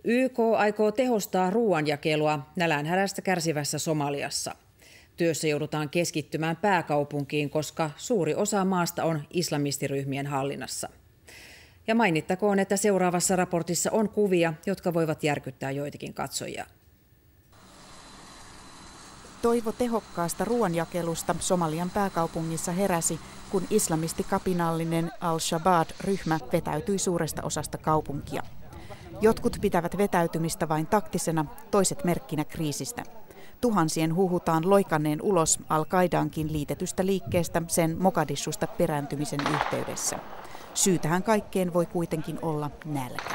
YK aikoo tehostaa ruoanjakelua nälänhädästä kärsivässä Somaliassa. Työssä joudutaan keskittymään pääkaupunkiin, koska suuri osa maasta on islamistiryhmien hallinnassa. Ja mainittakoon, että seuraavassa raportissa on kuvia, jotka voivat järkyttää joitakin katsojia. Toivo tehokkaasta ruoanjakelusta Somalian pääkaupungissa heräsi, kun islamistikapinallinen Al-Shabaab-ryhmä vetäytyi suuresta osasta kaupunkia. Jotkut pitävät vetäytymistä vain taktisena, toiset merkkinä kriisistä. Tuhansien huhutaan loikanneen ulos Al-Qaidaankin liitetystä liikkeestä sen Mogadishusta perääntymisen yhteydessä. Syy tähän kaikkeen voi kuitenkin olla nälkä.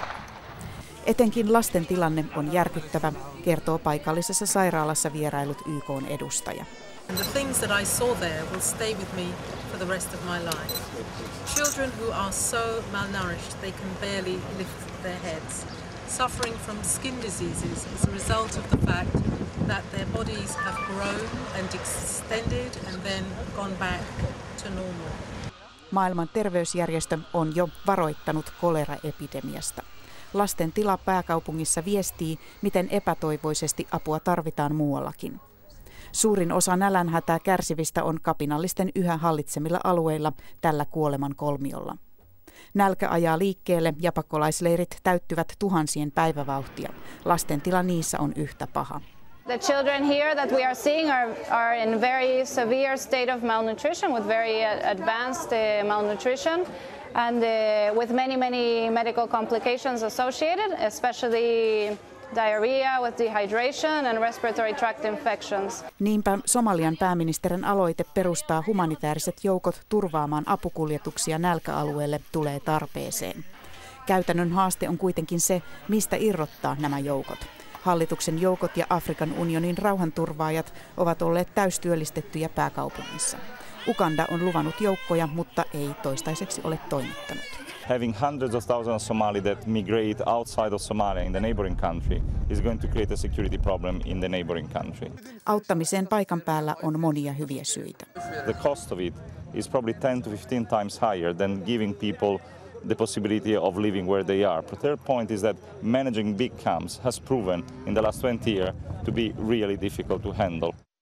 Etenkin lasten tilanne on järkyttävä, kertoo paikallisessa sairaalassa vierailut YK:n edustaja. And the things that I saw there will stay with me for the rest of my life. Children who are so malnourished they can barely lift their heads, suffering from skin diseases as a result of the fact that their bodies have grown and extended and then gone back to normal. Maailman terveysjärjestö on jo varoittanut koleraepidemiasta. Lasten tila pääkaupungissa viestii, miten epätoivoisesti apua tarvitaan muuallakin. Suurin osa nälänhätää kärsivistä on kapinallisten yhä hallitsemilla alueilla tällä kuoleman kolmiolla. Nälkä ajaa liikkeelle ja pakolaisleirit täyttyvät tuhansien päivävauhtia. Lasten tila niissä on yhtä paha. The children here that we are seeing are in very severe state of malnutrition, with very advanced malnutrition, and with many medical complications associated, especially diarrhea with dehydration and respiratory tract infections. Niinpä Somalian pääministerin aloite perustaa humanitaariset joukot turvaamaan apukuljetuksia nälkäalueelle tulee tarpeeseen. Käytännön haaste on kuitenkin se, mistä irrottaa nämä joukot. Hallituksen joukot ja Afrikan unionin rauhanturvaajat ovat olleet täystyöllistettyjä pääkaupungissa. Uganda on luvannut joukkoja, mutta ei toistaiseksi ole toimittanut. Having hundreds of thousands of Somali that migrate outside of Somalia in the neighboring country is going to create a security problem in the neighboring country. Auttamiseen paikan päällä on monia hyviä syitä. The cost of it is probably 10 to 15 times higher than giving people the possibility of living where they are. The third point is that managing big camps has proven in the last 20 years to be really difficult to handle.